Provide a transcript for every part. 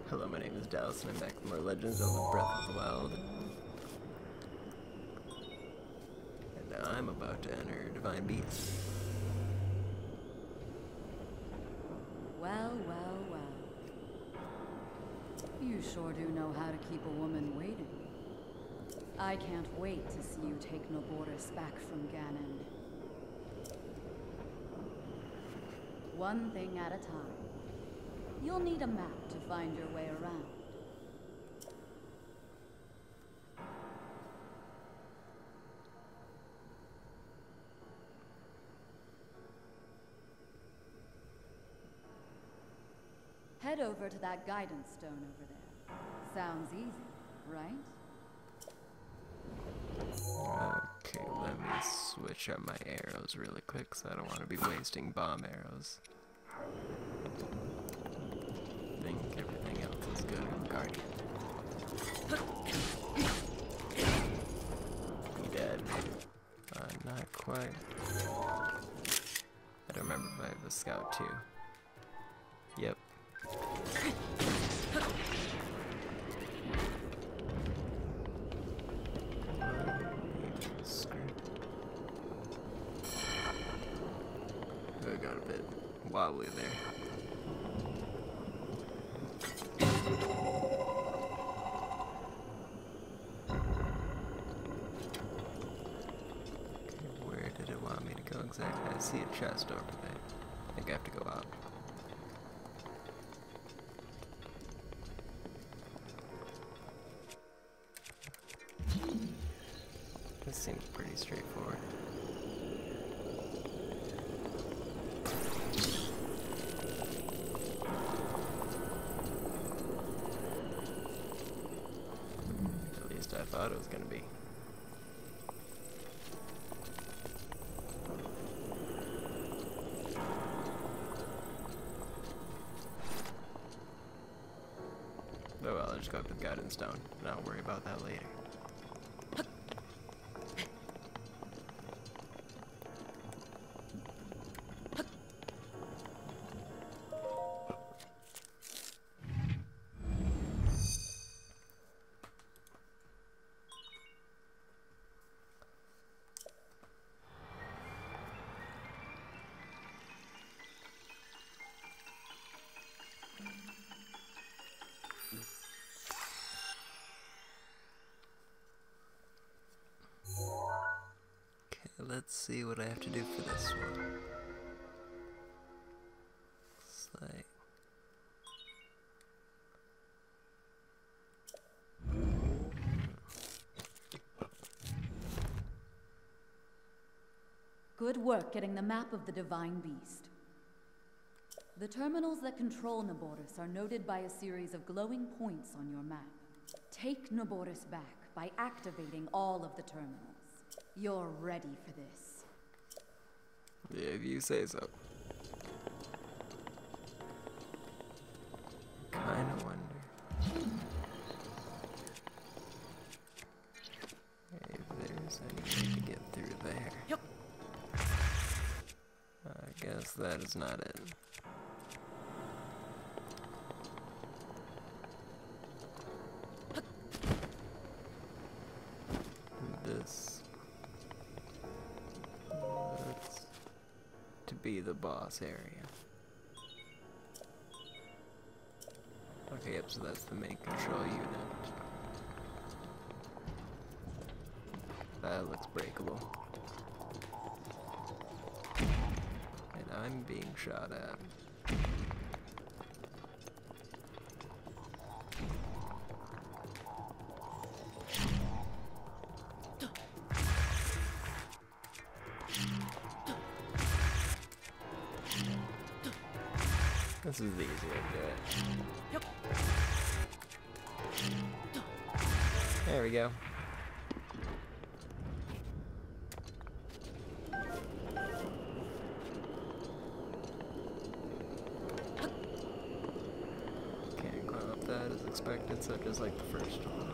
Hello, my name is Dallas, and I'm back with more Legends of the Breath of the Wild. And now I'm about to enter Divine Beast. Well, well, well. You sure do know how to keep a woman waiting. I can't wait to see you take Naboris back from Ganon. One thing at a time. You'll need a map to find your way around. Head over to that guidance stone over there. Sounds easy, right? Okay, let me switch up my arrows really quick, so I don't want to be wasting bomb arrows. I think everything else is good with Guardian. You dead? Not quite. I don't remember if I have a scout too. Yep. I got a bit wobbly there. Where did it want me to go exactly? I see a chest over there. I think I have to go out. This seems pretty straightforward. At least I thought it was gonna be. Oh well, I'll just go up with Guidance Stone, and I'll worry about that later. Let's see what I have to do for this one. It's like... Good work getting the map of the Divine Beast. The terminals that control Naboris are noted by a series of glowing points on your map. Take Naboris back by activating all of the terminals. You're ready for this. Yeah, if you say so. Kinda wonder if there's any way to get through there. Yep. I guess that is not it. This looks to be the boss area. Okay, yep, so that's the main control unit. That looks breakable. And I'm being shot at. This is the easy way to do it. Yep. There we go. Can't climb up that as expected, so just like the first one.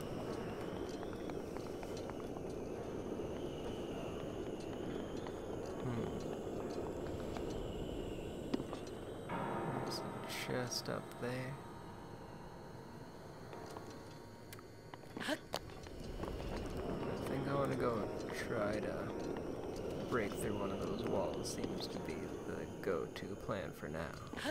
There's a chest up there. want to go try to break through one of those walls. Seems to be the go-to plan for now.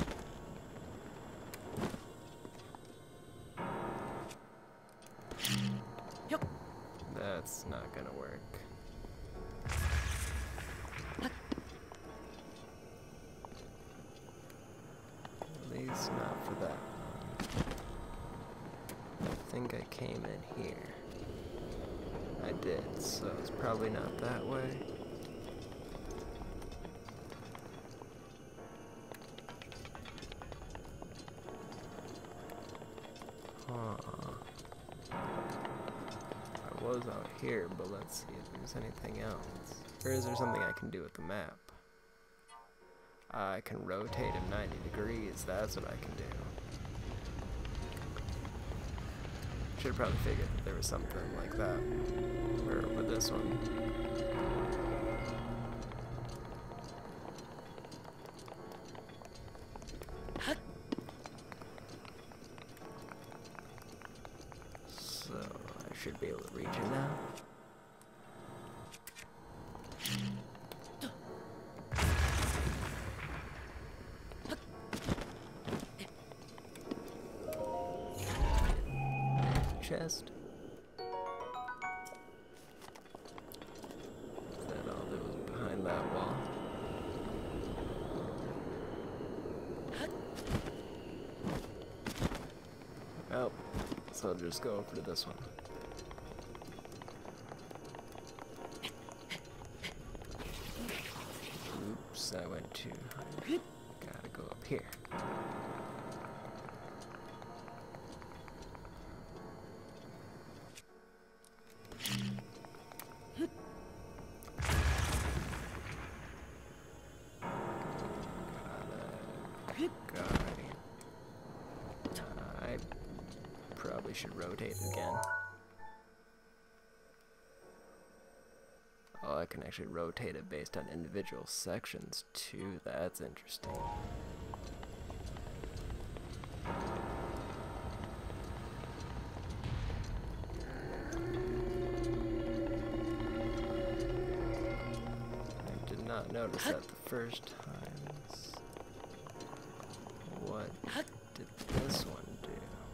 That's not gonna work. At least not for that one. I think I came in here. I did, so it's probably not that way. I was out here, but let's see if there's anything else. Or is there something I can do with the map? I can rotate him 90 degrees, that's what I can do. Should have probably figured that there was something like that. Or with this one. So, I should be able to reach it now. Chest. Is that all that was behind that wall? Oh, so I'll just go over to this one. Oops, I went too high. Gotta go up here. Probably should rotate again. Oh, I can actually rotate it based on individual sections too. That's interesting. I did not notice that the first times. What did this one do?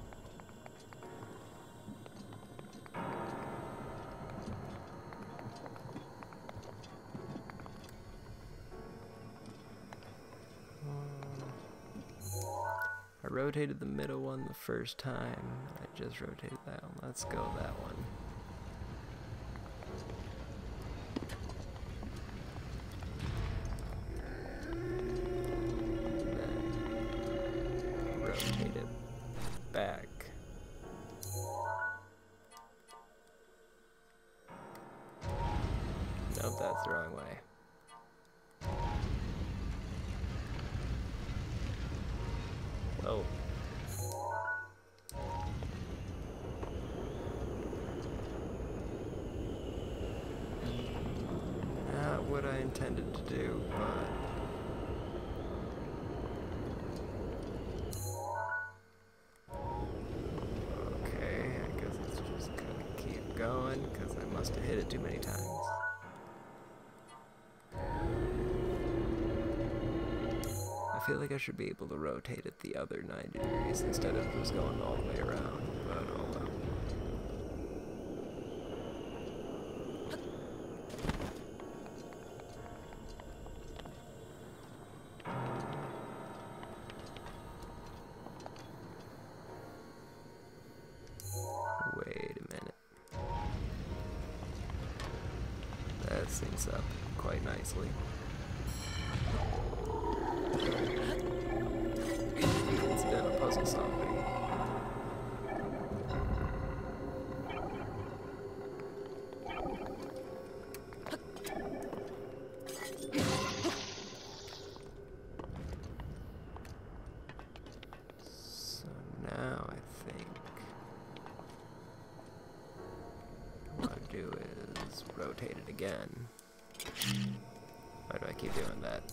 I rotated the middle one the first time. I just rotated that one. Let's go that one. Then rotate it back. Nope, that's the wrong way. Oh. Not what I intended to do, but... Okay, I guess it's just gonna keep going, because I must have hit it too many times. I feel like I should be able to rotate it the other 90 degrees instead of just going all the way around, but oh well. Wait a minute. That syncs up quite nicely. Incidental puzzle solving. So now I think what I do is rotate it again. Why do I keep doing that?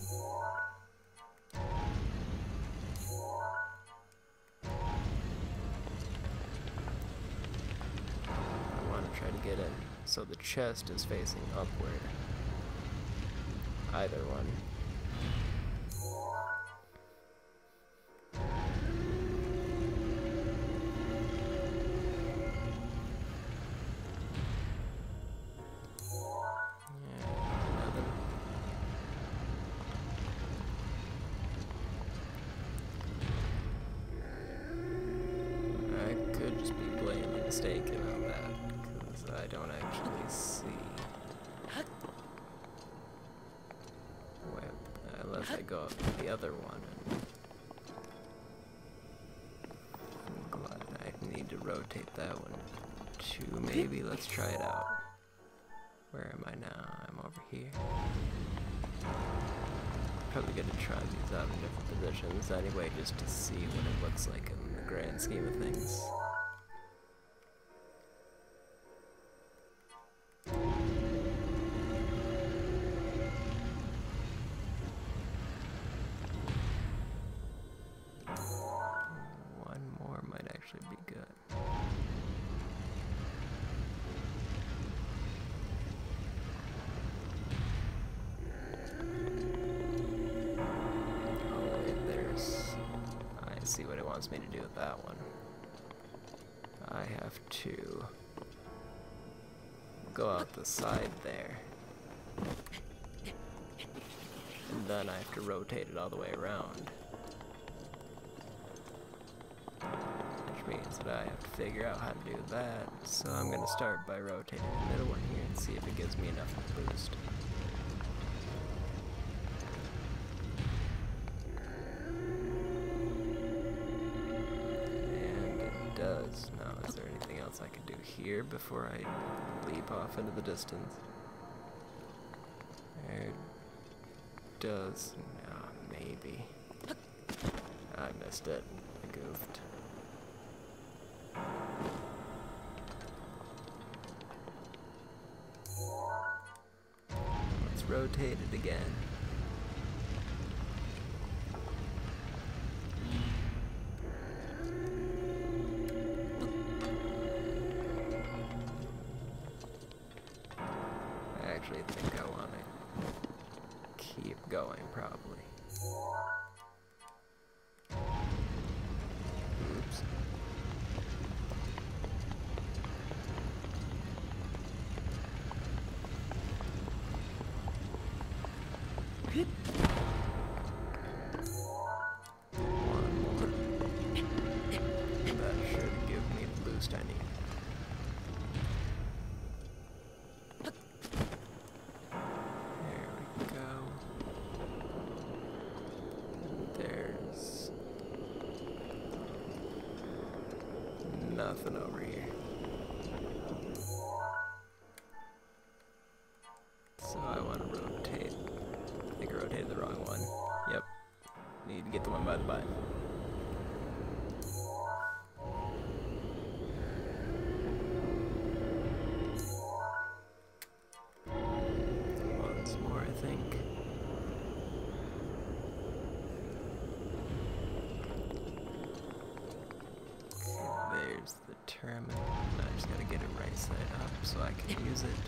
I want to try to get in So the chest is facing upward. Either one. Mistaken on that, because I don't actually see. Well, unless I go up to the other one. I'm glad I need to rotate that one too, maybe. Let's try it out. Where am I now? I'm over here. Probably gonna try these out in different positions anyway, just to see what it looks like in the grand scheme of things. Be good. Oh wait, I see what it wants me to do with that one. I have to go out the side there. And then I have to rotate it all the way around. Means that I have to figure out how to do that, so I'm going to start by rotating the middle one here and see if it gives me enough of a boost. And it does. Now, is there anything else I can do here before I leap off into the distance? There it does. No, maybe. I missed it. I goofed. Rotate it again. I actually think I want to keep going, probably. Oops. One more. That should give me the boost I need. There we go. There's nothing over here. So I want to rotate. I think I rotated the wrong one. Yep. Need to get the one by the button. Once more, I think. Okay, there's the terminal. I just gotta get it right side up so I can use it.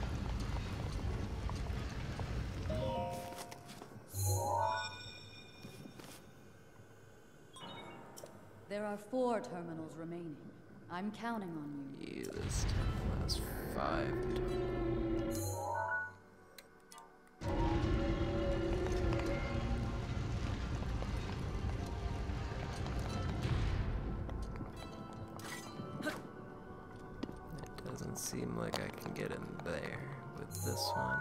There are 4 terminals remaining. I'm counting on you. Used. That's 5. It doesn't seem like I can get in there with this one.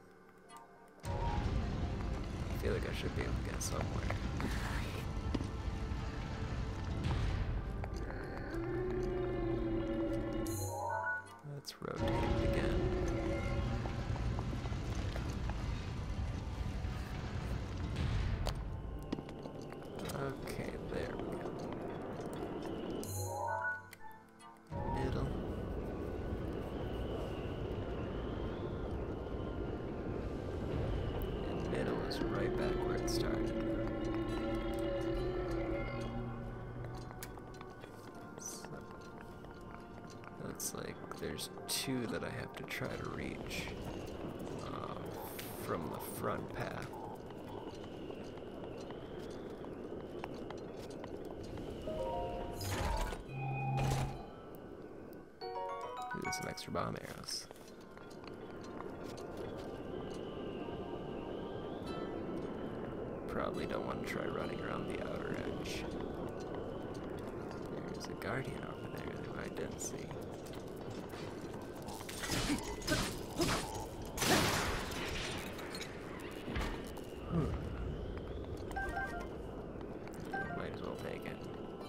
I feel like I should be able to get somewhere. Let's rotate it again. Okay, there we go. Middle. And middle is right back where it started. So, looks like there's two that I have to try to reach from the front path. Ooh, some extra bomb arrows. Probably don't want to try running around the outer edge. There's a guardian over there who I didn't see. Might as well take it.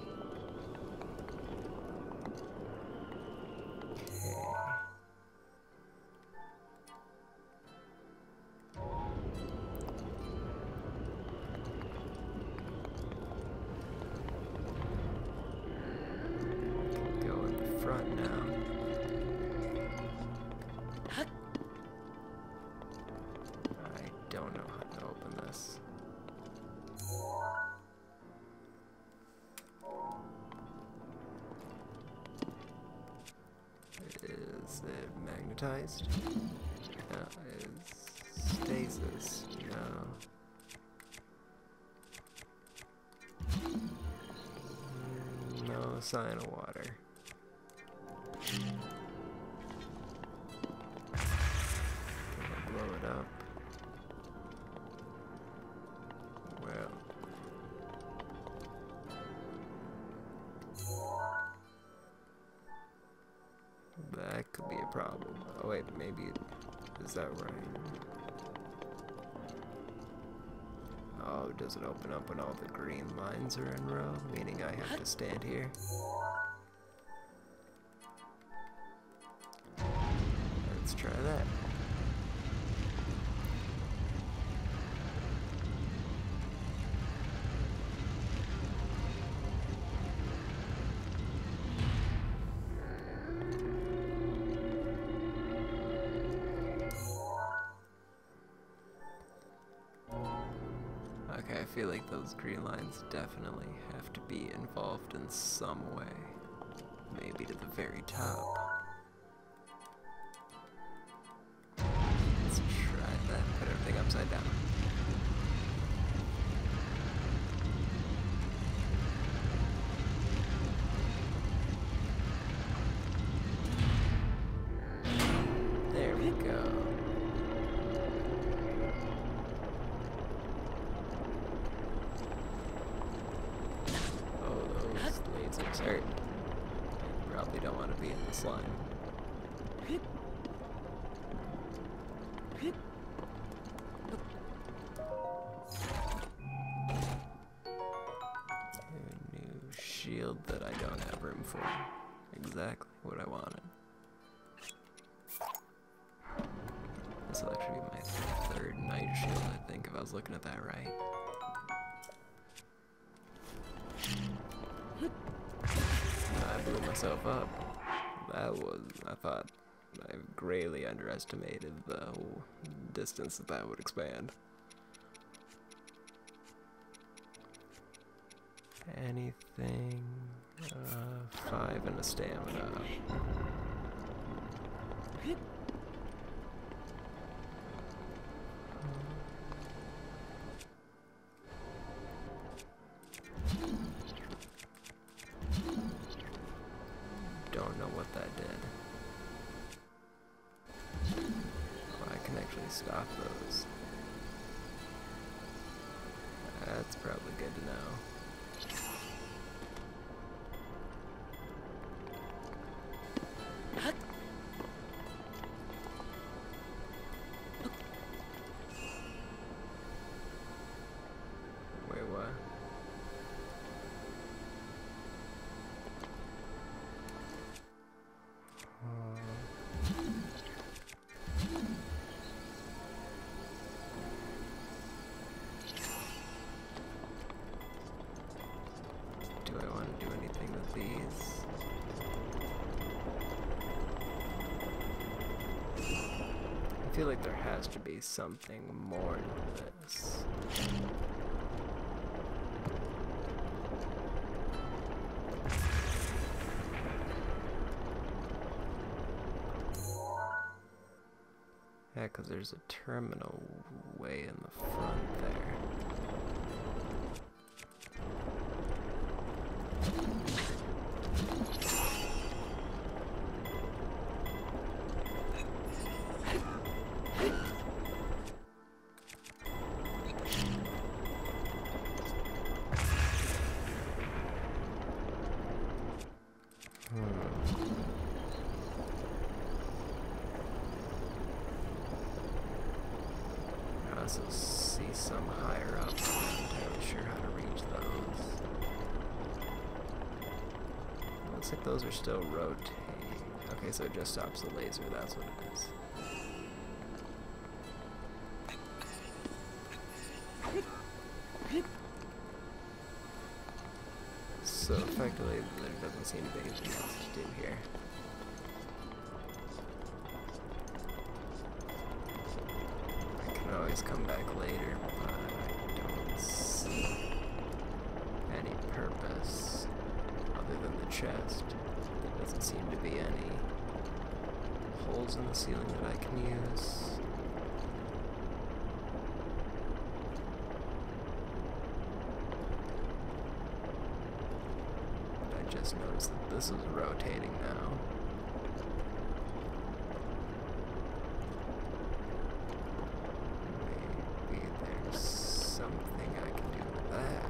Magnetized? No, it's stasis. No. No sign of water. Gonna blow it up. Well. That could be a problem. Oh wait, maybe is that right? Oh, does it open up when all the green lines are in row? Meaning I have to stand here? Let's try that. Okay, I feel like those green lines definitely have to be involved in some way. Maybe to the very top. Let's try that. Put everything upside down. There we go. Lasers. Probably don't want to be in the slime. A new shield that I don't have room for. Exactly what I wanted. This will actually be my third night shield, I think, if I was looking at that right. I blew myself up. That was, I thought, I greatly underestimated the distance that would expand. Anything? 5 and a stamina. Don't know what that did. Oh, I can actually stop those. That's probably good to know. Wait, what? Do I want to do anything with these? I feel like there has to be something more to this. because there's a terminal way in the front there. I also see some higher up. I'm not entirely sure how to reach those. Looks like those are still rotating. Okay, so it just stops the laser, that's what it is. So effectively, there doesn't seem to be anything else to do here. I can always come back later, but I don't see any purpose other than the chest. There doesn't seem to be any holes in the ceiling that I can use. Just noticed that this is rotating now. Maybe there's something I can do with that.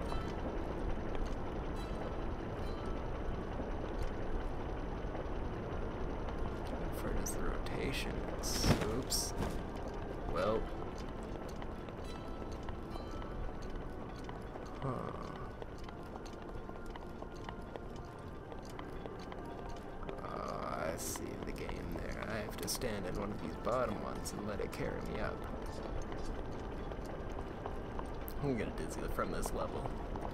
How far does the rotation? Oops. Well. Huh. I see the game there. I have to stand in one of these bottom ones and let it carry me up. I'm gonna dizzy from this level.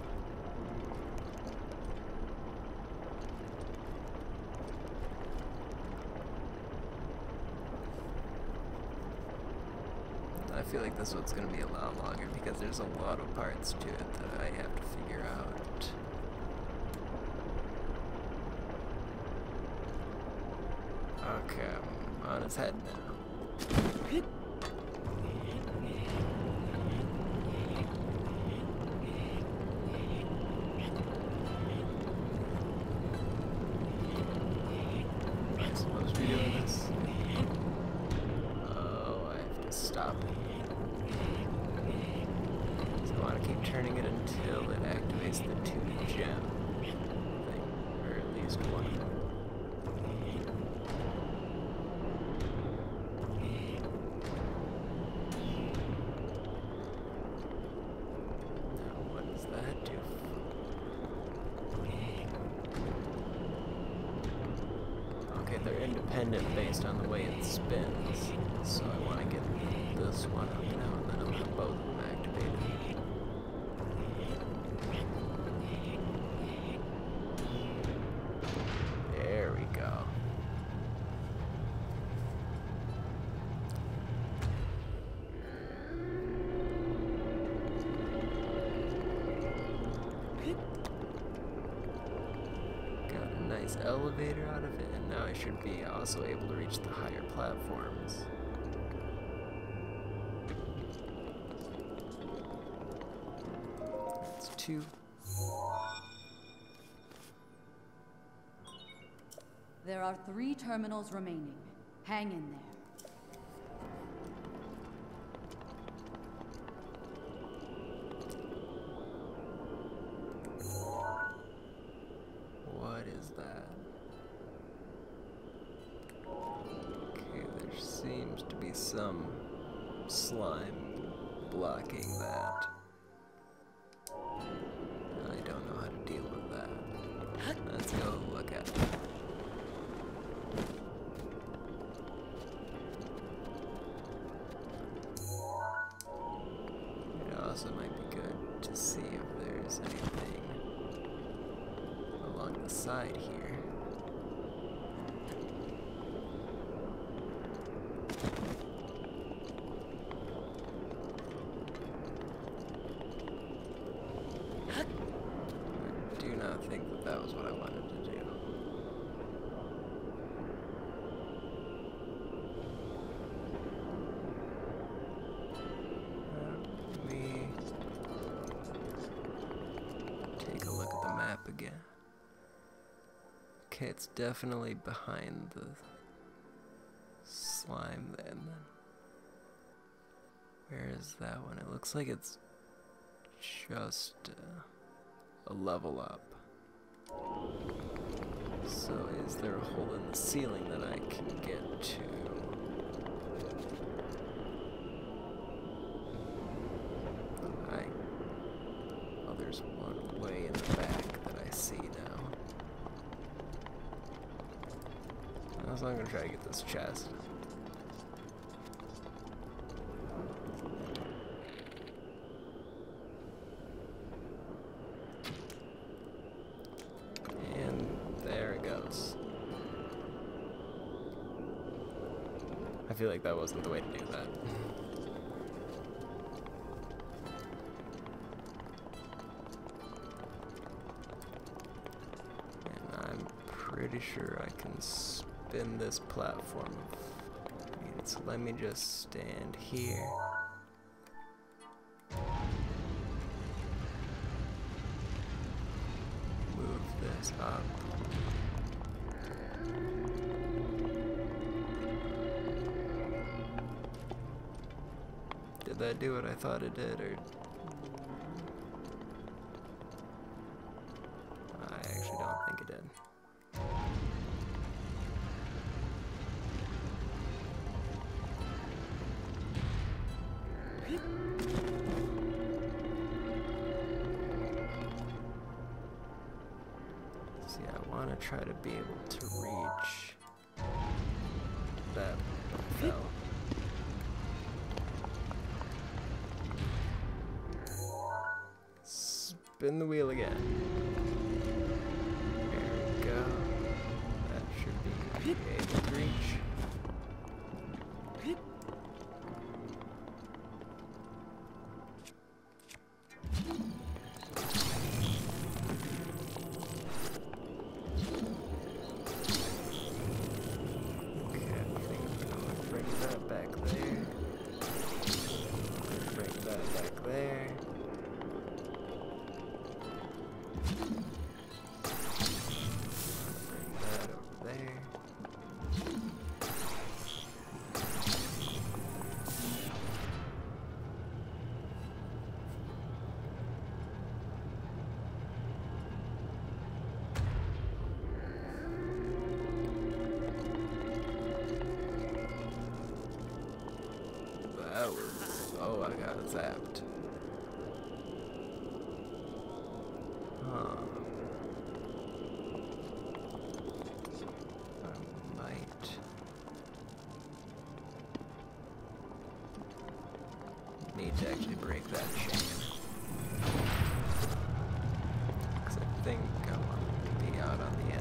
I feel like this one's gonna be a lot longer because there's a lot of parts to it that I have to figure out. Okay, I'm on his head now. Am I supposed to be doing this? Oh, I have to stop it. So I want to keep turning it until it activates the 2-gem thing, or at least one of them. They're independent based on the way it spins, so I want to get this one up now, and then I'll have both of them activated. There we go. Got a nice elevator out of it. Now I should be also able to reach the higher platforms. That's 2. There are 3 terminals remaining. Hang in there. What is that? Seems to be some slime blocking that. I don't know how to deal with that. Let's go look at it. It also might be good to see if there's anything along the side here. I think that was what I wanted to do. map again. Okay, it's definitely behind the slime then. Where is that one? It looks like it's just a level up. So is there a hole in the ceiling that I can get to? Oh, there's one way in the back that I see now. So I'm gonna try to get this chest. I feel like that wasn't the way to do that. And I'm pretty sure I can spin this platform. So let me just stand here. Move this up. Did that do what I thought it did, or... I actually don't think it did. See, I want to try to be able to reach that fell. Spin the wheel again. There we go. That should be able to reach. Okay, I think I'm gonna bring that back there. Bring that back there. Oh, I got zapped. Huh. I might need to actually break that chain. Because I think I want to be out on the end.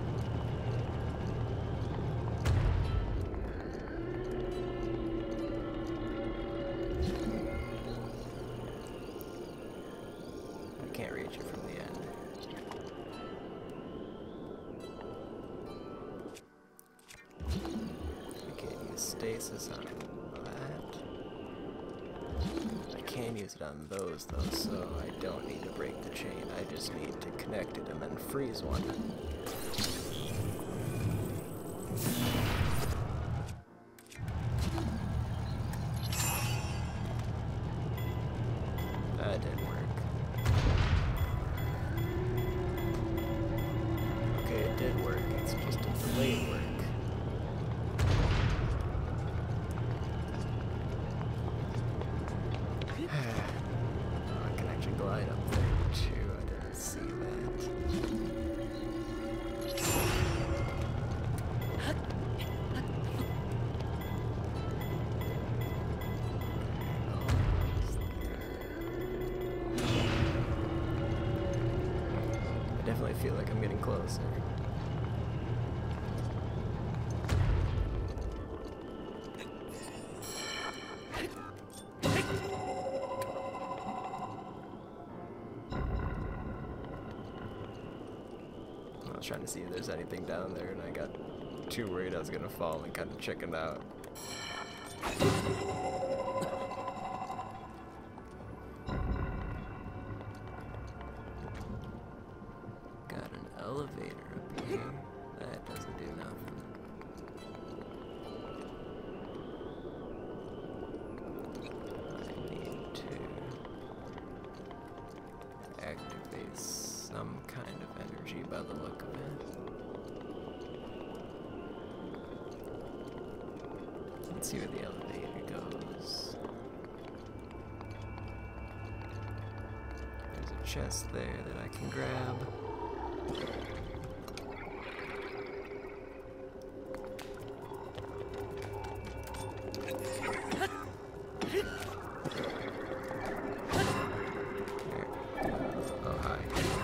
Can't reach it from the end. I can't use stasis on that. I can use it on those though, so I don't need to break the chain. I just need to connect it and then freeze one. That didn't work. It did work, it's just a delayed work. Oh, I can actually glide up there too, I didn't see that. I definitely feel like I'm getting closer. I was trying to see if there's anything down there, and I got too worried I was gonna fall and kind of chickened out. Got an elevator up here. That doesn't do nothing. I need to activate some kind of energy by the look of it. Let's see where the elevator goes. There's a chest there that I can grab. Oh, hi.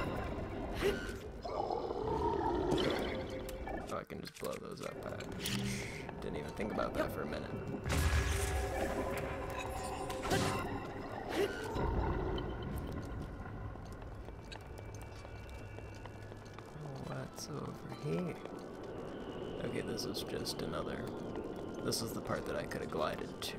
Oh, I can just blow those up. I didn't even think about that for a minute. What's over here? Okay, this is just another... This is the part that I could have glided to.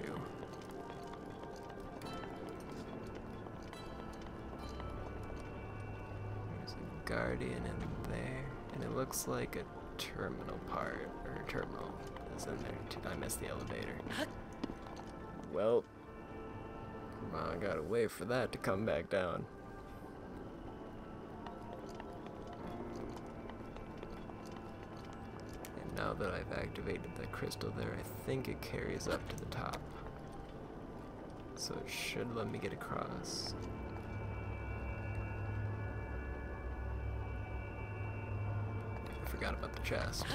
There's a guardian in there, and it looks like a terminal part, or terminal is in there too. I missed the elevator. Well, I gotta wait for that to come back down. And now that I've activated the crystal there, I think it carries up to the top. So it should let me get across. I forgot about the chest.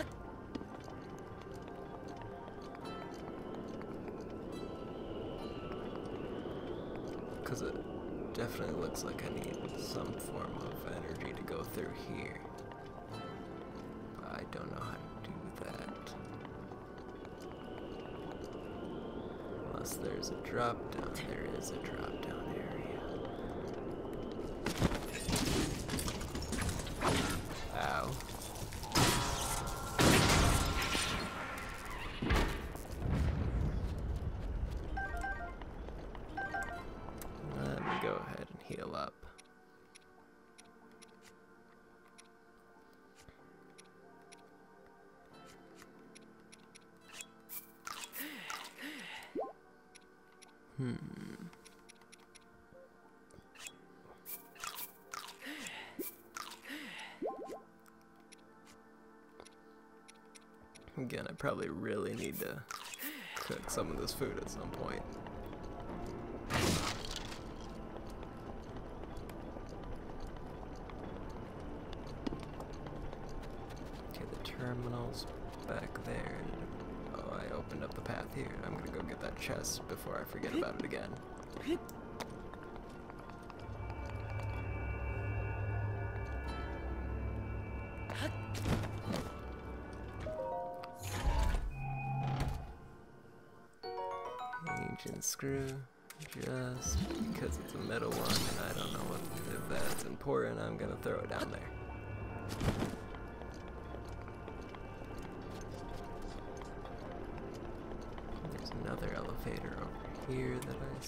Because it definitely looks like I need some form of energy to go through here. But I don't know how to do that. Unless there's a drop down. There is a drop down area. Ow. Let me go ahead and heal up. Again, I probably really need to cook some of this food at some point. Okay, the terminal's back there. Oh, I opened up the path here. I'm gonna go get that chest before I forget about it again. Ancient screw, just because it's a metal one and I don't know if that's important, I'm gonna throw it down there. There's another elevator over here that I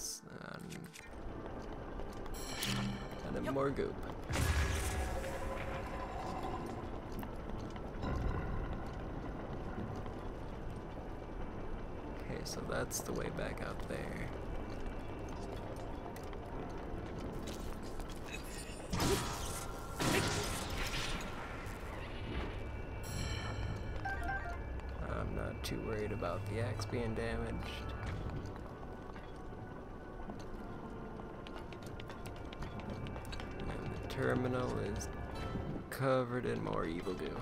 and then more goop. Okay, so that's the way back out there. I'm not too worried about the axe being damaged. And the terminal is covered in more evil goo.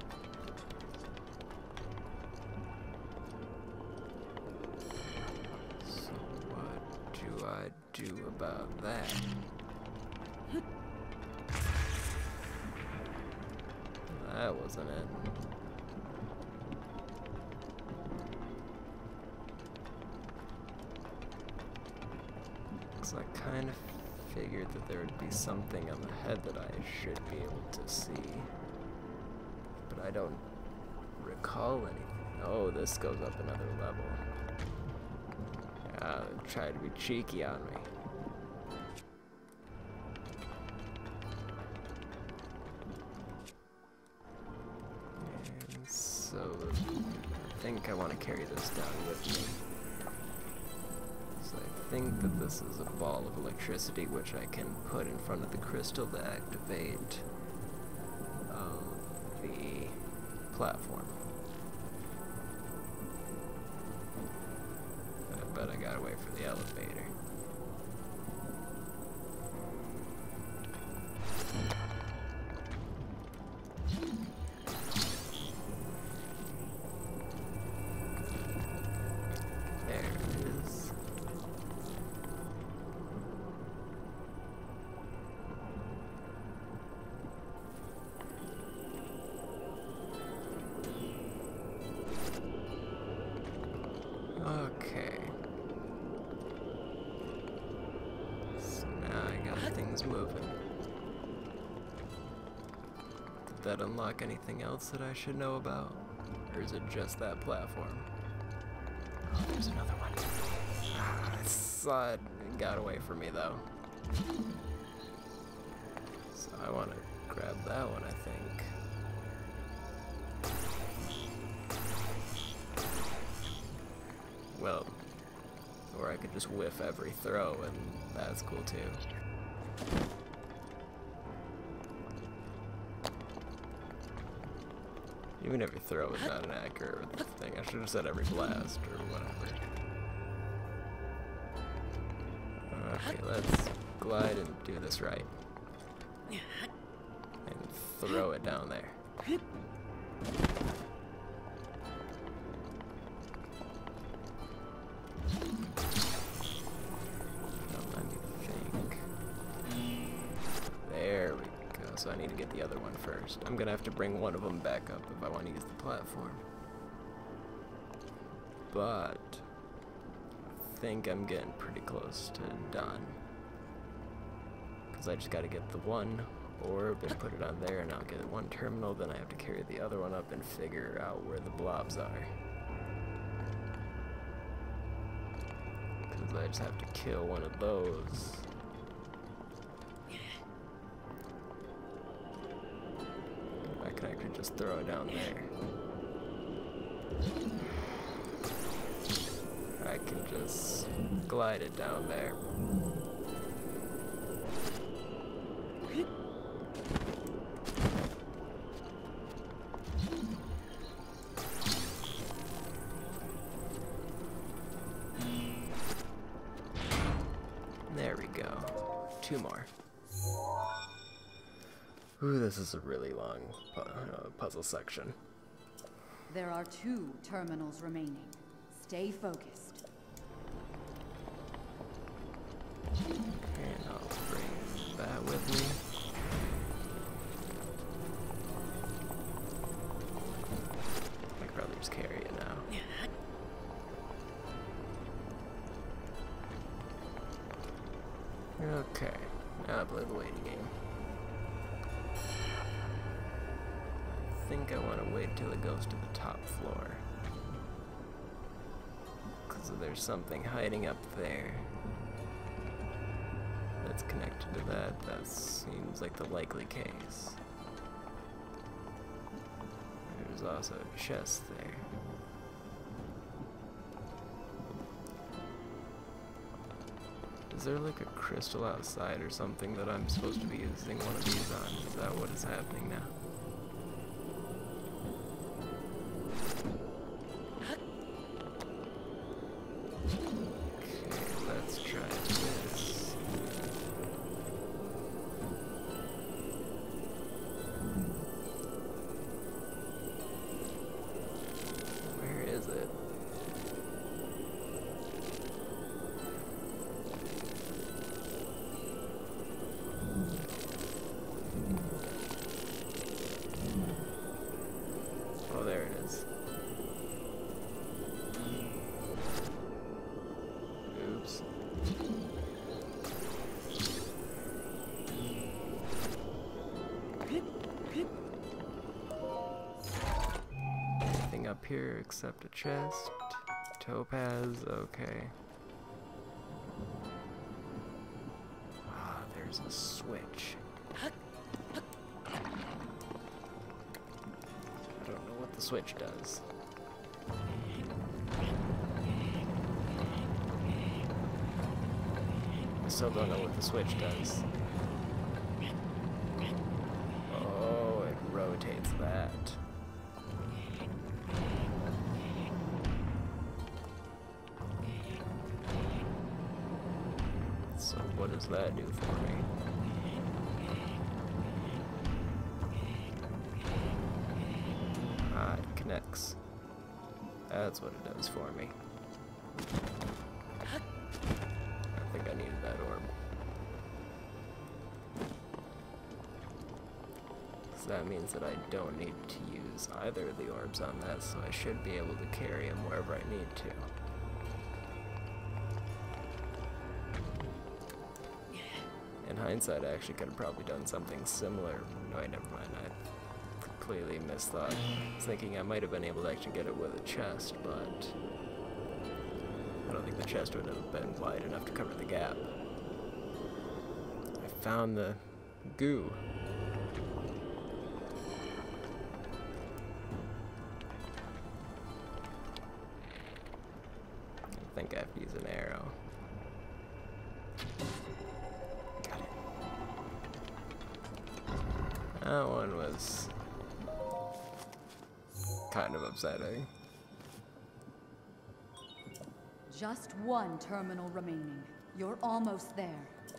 So what do I do about that? That wasn't it. So I kind of figured that there would be something on the head that I should be able to see. But I don't recall anything. Oh, this goes up another level. Try to be cheeky on me. think I want to carry this down with me. So I think that this is a ball of electricity which I can put in front of the crystal to activate the platform. But I gotta wait for the elevator. Okay. So now I got things moving. Did that unlock anything else that I should know about? Or is it just that platform? Oh, there's another one. I saw it. It got away from me though. So I want to grab that one, I think. Well, or I could just whiff every throw, and that's cool too. Even every throw is not an accurate thing. I should have said every blast or whatever. Okay, let's glide and do this right. And throw it down there. So I need to get the other one first. I'm gonna have to bring one of them back up if I want to use the platform. But I think I'm getting pretty close to done. Because I just gotta get the one orb and put it on there, and I'll get one terminal, then I have to carry the other one up and figure out where the blobs are. Because I just have to kill one of those. I could just throw it down there. I can just glide it down there. There we go. Two more. Ooh, this is a really long puzzle section. There are 2 terminals remaining. Stay focused. And I'll bring that with me. I could probably just carry it now. Okay, now I play the waiting game. I think I want to wait till it goes to the top floor. Because there's something hiding up there that's connected to that. That seems like the likely case. There's also a chest there. Is there like a crystal outside or something that I'm supposed to be using one of these on? Is that what is happening now? Okay, let's try this. Where is it? Oh, there it is. Oops. Anything up here except a chest? Topaz, okay. Ah, there's a switch. I don't know what the switch does. still don't know what the switch does. Oh, it rotates that. So what does that do for me? Ah, it connects. That's what it does for me. I think I needed that orb. So that means that I don't need to use either of the orbs on that, so I should be able to carry him wherever I need to. In hindsight, I actually could have probably done something similar. No, never mind. I completely misthought. I was thinking I might have been able to actually get it with a chest, but I don't think the chest would have been wide enough to cover the gap. I found the goo. I think I have to use an arrow. Got it. That one was kind of upsetting. Just one terminal remaining. You're almost there.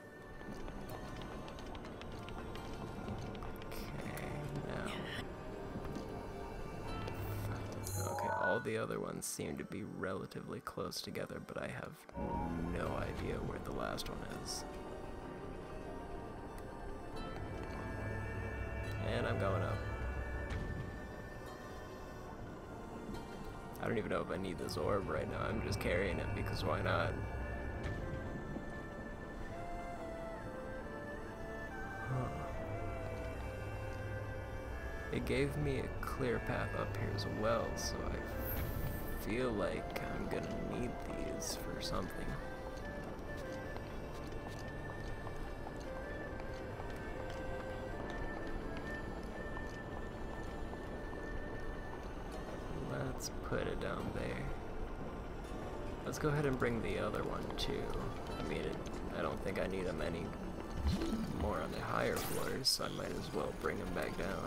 Okay, now. Okay, all the other ones seem to be relatively close together, but I have no idea where the last one is. And I'm going up. I don't even know if I need this orb right now. I'm just carrying it because why not? It gave me a clear path up here as well, so I feel like I'm gonna need these for something. Let's put it down there. Let's go ahead and bring the other one too. I mean, I don't think I need them any more on the higher floors, so I might as well bring them back down.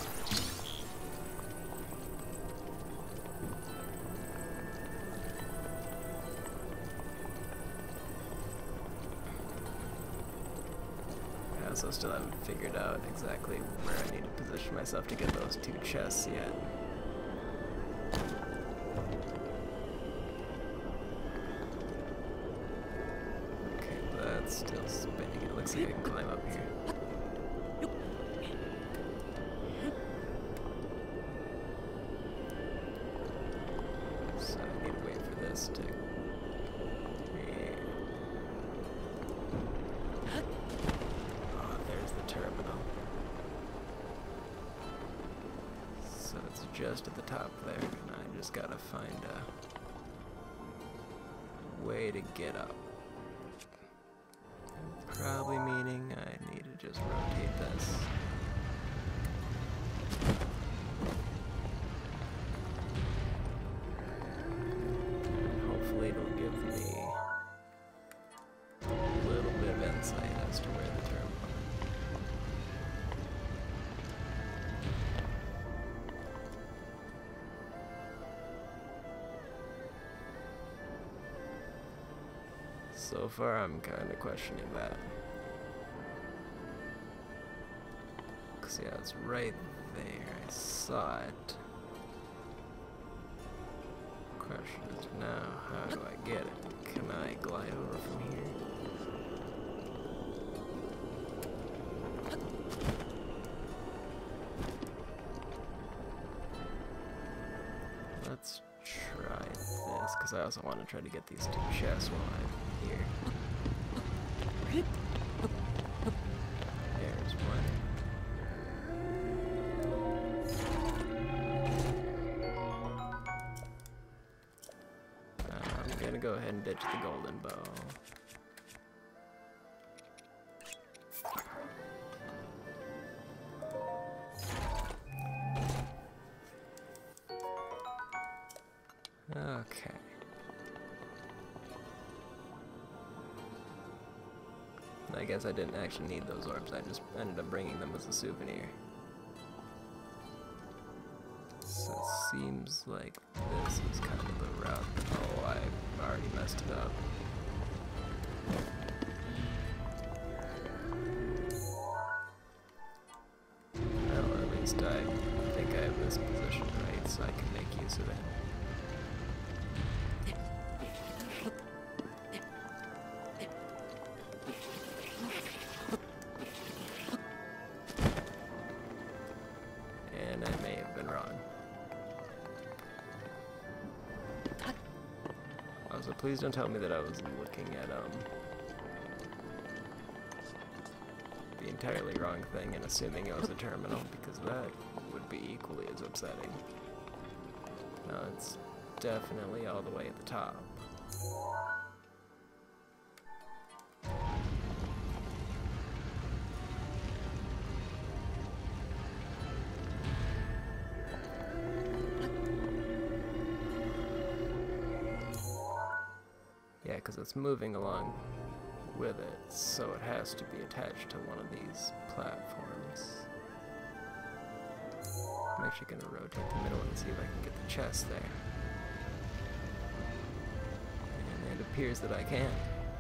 I also still haven't figured out exactly where I need to position myself to get those two chests yet. Still spinning. It looks like I can climb up here. So I need to wait for this to... Oh, there's the terminal. So it's just at the top there, and I just gotta find a way to get up. Probably meaning I need to just rotate this. And hopefully it'll give me a little bit of insight as to where the terminal is. So far I'm kind of questioning that. Yeah, it's right there. I saw it. Question is now, how do I get it? Can I glide over from here? Let's try this, because I also want to try to get these two chests while I'm here. There's one. I'm gonna go ahead and ditch the golden bow. Okay. I guess I didn't actually need those orbs, I just ended up bringing them as a souvenir. So it seems like this is kind of the route. Oh, I already messed it up. Well, at least I think I have this position right, so I can make use of it. And I may have been wrong. Oh, so please don't tell me that I was looking at, the entirely wrong thing and assuming it was a terminal, because that would be equally as upsetting. No, it's definitely all the way at the top. Yeah, because it's moving along with it, so it has to be attached to one of these platforms. I'm actually going to rotate the middle and see if I can get the chest there. And it appears that I can.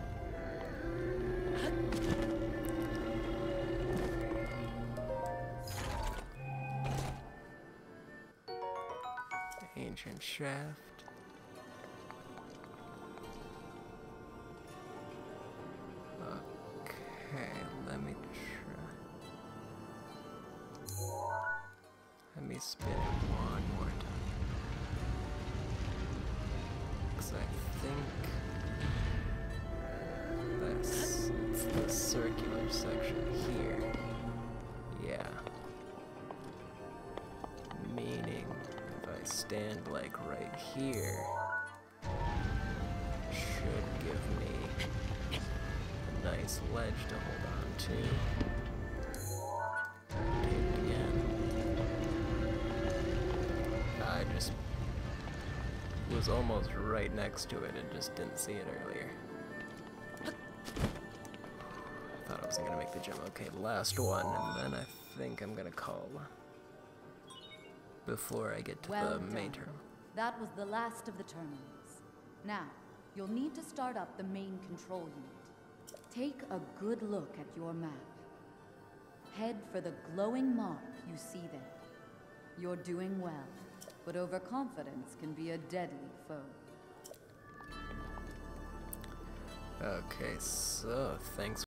Ancient shaft. Okay, let me spin it one more time. Because I think it's the circular section here. Yeah. Meaning, if I stand like right here, it should give me a nice ledge to hold on to. I just was almost right next to it and just didn't see it earlier. I thought I wasn't gonna make the jump. Okay, last one, and then I think I'm gonna call before I get to the main terminal. That was the last of the terminals. Now, you'll need to start up the main control unit. Take a good look at your map. Head for the glowing mark you see there. You're doing well, but overconfidence can be a deadly foe. Okay, so thanks